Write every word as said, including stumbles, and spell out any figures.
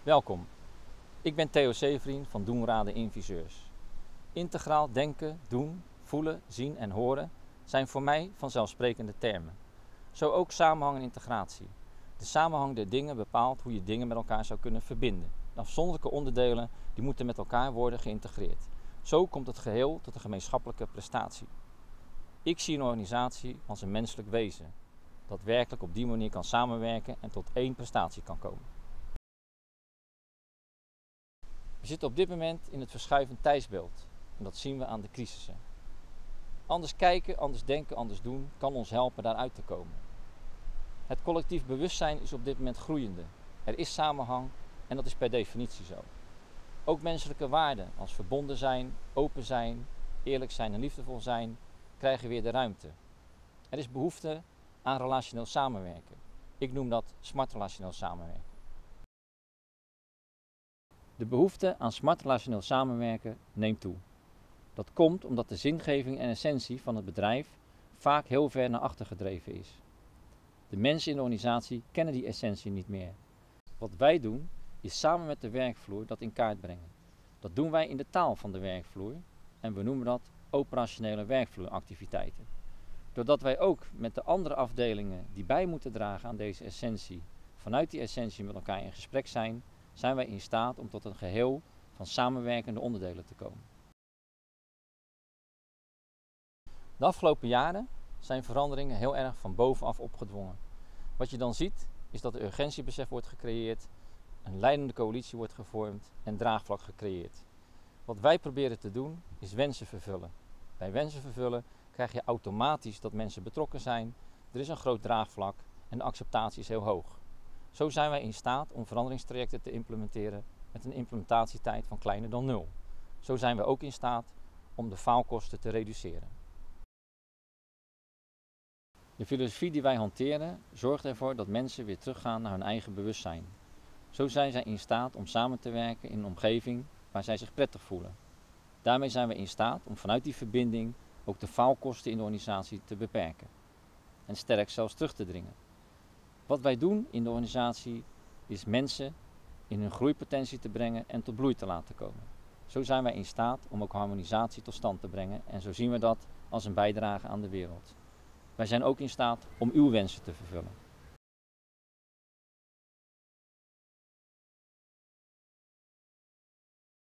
Welkom, ik ben Theo Severin van Doenraden Inviseurs. Integraal denken, doen, voelen, zien en horen zijn voor mij vanzelfsprekende termen. Zo ook samenhang en integratie. De samenhang der dingen bepaalt hoe je dingen met elkaar zou kunnen verbinden. De afzonderlijke onderdelen die moeten met elkaar worden geïntegreerd. Zo komt het geheel tot een gemeenschappelijke prestatie. Ik zie een organisatie als een menselijk wezen, dat werkelijk op die manier kan samenwerken en tot één prestatie kan komen. We zitten op dit moment in het verschuivend tijdsbeeld en dat zien we aan de crisissen. Anders kijken, anders denken, anders doen kan ons helpen daaruit te komen. Het collectief bewustzijn is op dit moment groeiende. Er is samenhang en dat is per definitie zo. Ook menselijke waarden als verbonden zijn, open zijn, eerlijk zijn en liefdevol zijn krijgen weer de ruimte. Er is behoefte aan relationeel samenwerken. Ik noem dat smart relationeel samenwerken. De behoefte aan smart relationeel samenwerken neemt toe. Dat komt omdat de zingeving en essentie van het bedrijf vaak heel ver naar achter gedreven is. De mensen in de organisatie kennen die essentie niet meer. Wat wij doen is samen met de werkvloer dat in kaart brengen. Dat doen wij in de taal van de werkvloer en we noemen dat operationele werkvloeractiviteiten. Doordat wij ook met de andere afdelingen die bij moeten dragen aan deze essentie, vanuit die essentie met elkaar in gesprek zijn, zijn wij in staat om tot een geheel van samenwerkende onderdelen te komen. De afgelopen jaren zijn veranderingen heel erg van bovenaf opgedwongen. Wat je dan ziet is dat er urgentiebesef wordt gecreëerd, een leidende coalitie wordt gevormd en draagvlak gecreëerd. Wat wij proberen te doen is wensen vervullen. Bij wensen vervullen krijg je automatisch dat mensen betrokken zijn, er is een groot draagvlak en de acceptatie is heel hoog. Zo zijn wij in staat om veranderingstrajecten te implementeren met een implementatietijd van kleiner dan nul. Zo zijn we ook in staat om de faalkosten te reduceren. De filosofie die wij hanteren zorgt ervoor dat mensen weer teruggaan naar hun eigen bewustzijn. Zo zijn zij in staat om samen te werken in een omgeving waar zij zich prettig voelen. Daarmee zijn we in staat om vanuit die verbinding ook de faalkosten in de organisatie te beperken. En sterk zelfs terug te dringen. Wat wij doen in de organisatie is mensen in hun groeipotentie te brengen en tot bloei te laten komen. Zo zijn wij in staat om ook harmonisatie tot stand te brengen en zo zien we dat als een bijdrage aan de wereld. Wij zijn ook in staat om uw wensen te vervullen.